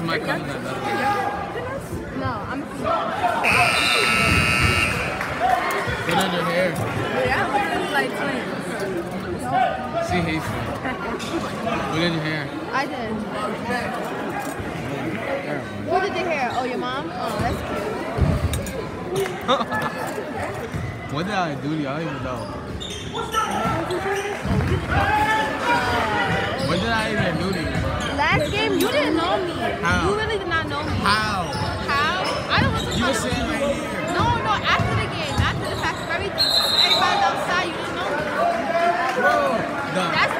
my cousin that does it. No, I'm a female. Put in your hair. Yeah, we look like twins. She hates me. Put in your hair. I did. Who did the hair? Oh, your mom? Oh, that's cute. What did I do to you? I don't even know. What did I even do to you? Last game, you didn't know me. How? You really did not know me. How? How? I don't want to You talk were sitting right here. No, after the game, after the fact of everything. Everybody's outside, you didn't know me. Bro, That's